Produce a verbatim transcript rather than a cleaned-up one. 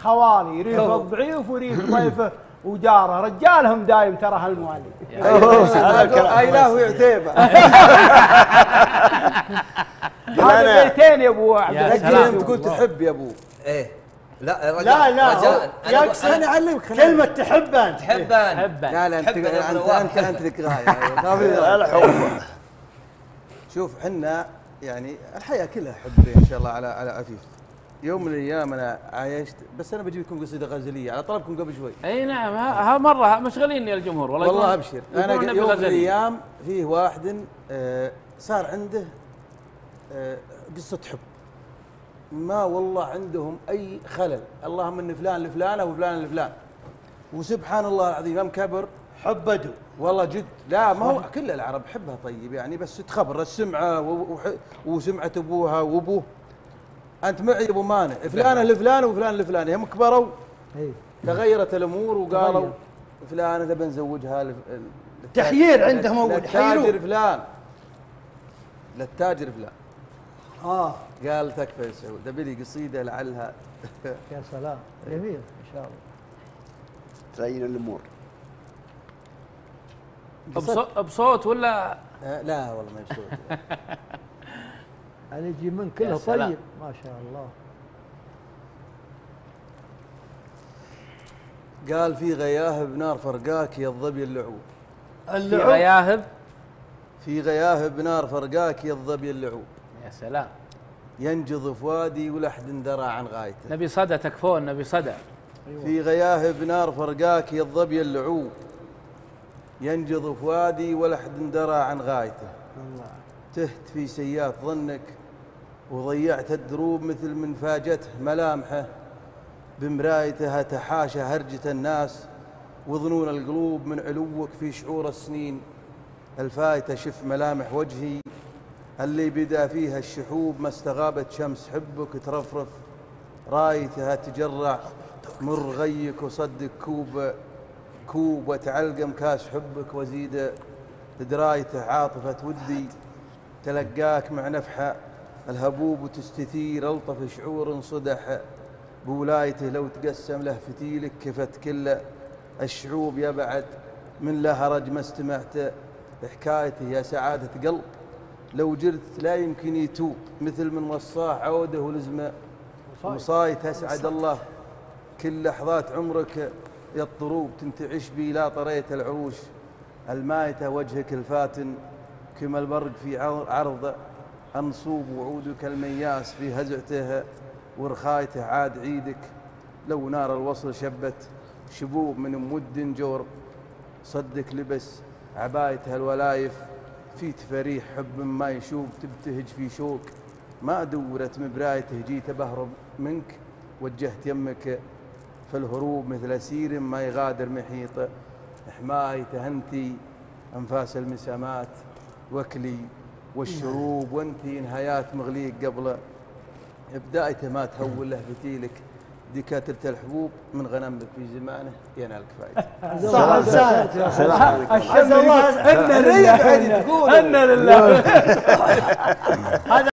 خوالي يريد الضعيف ويريد ضيفه وجاره، رجالهم دايم ترى هالموالي. اي لا هو عتيبه. هذا بيتين يا ابو عبد الحكيم. انت تقول تحب يا ابو. ايه لا رجاء لا لا رجاء يقصد انا اعلمك كلمه تحبان تحبان. لا لا انت انت انت انت لك غايه. شوف احنا يعني الحياه كلها حب ان شاء الله على على عفيف. يوم من الايام انا عايشت، بس انا بجيب لكم قصيده غزليه على طلبكم قبل شوي. اي نعم، ها مره مشغلين يا الجمهور والله. والله ابشر. انا يوم من الايام فيه واحد آه صار عنده آه قصه حب، ما والله عندهم اي خلل، اللهم ان فلان لفلانه وفلان لفلان، وسبحان الله العظيم يوم كبر حب بدو والله جد. لا ما هو كل العرب حبها طيب يعني، بس تخبر السمعه وسمعه ابوها وابوه. انت معي ابو مانع فلانه لفلانه وفلان لفلانه، هم كبروا تغيرت الامور وقالوا فلانه تبي نزوجها. تحيير عندهم اول للتاجر فلان، للتاجر فلان. اه قال تكفى يا سعود، ابي لي قصيده لعلها. يا سلام جميل ان شاء الله. تزين الامور بصوت ولا؟ لا والله ما بصوت. يعني يجي من كله طيب ما شاء الله. قال في غياهب نار فرقاك يا الظبي اللعوب. في غياهب في غياهب نار فرقاك يا الظبي اللعوب. يا سلام. ينجض فؤادي ولحد درى عن غايته. نبي صدى تكفون، نبي صدى. في غياهب نار فرقاك يا الظبي اللعوب، ينجض فؤادي ولحد درى عن غايته. الله. تهت في سيات ظنك وضيعت الدروب، مثل من فاجته ملامحه بمرايتها تحاشى هرجة الناس وظنون القلوب من علوك في شعور السنين الفايتة. شف ملامح وجهي اللي بدا فيها الشحوب، ما استغابت شمس حبك ترفرف رايتها تجرع مر غيك وصدق كوب كوب وتعلقم كاس حبك وزيد درايته. عاطفة ودي تلقاك مع نفحة الهبوب وتستثير ألطف شعور صدح بولايته. لو تقسم له فتيلك كفت كل الشعوب، يبعد من له رج ما استمعت حكايته. يا سعادة قلب لو جرت لا يمكن يتوب، مثل من وصاح عوده ولزمه وصايت. أسعد الله كل لحظات عمرك يا الطروب، تنتعش بي لا طريت العروش المايته. وجهك الفاتن كما البرق في عرض أنصوب، وعودك المياس في هزعته ورخايته. عاد عيدك لو نار الوصل شبت شبوب من مود جور، صدق لبس عبايته الولايف في تفريح حب ما يشوب. تبتهج في شوق ما دورت مبرايته، جيت بهرب منك وجهت يمك في الهروب، مثل أسير ما يغادر محيطه. حمايته أنتي أنفاس المسامات وكلي والشروب، وانتي نهايات مغليق قبله بدايته. ما تهول له فتيلك دكاترة الحبوب، من غنمك في زمانه ينالك فائدة. صح صح. السلام عليكم. الشمس الله ان لله. ان لله.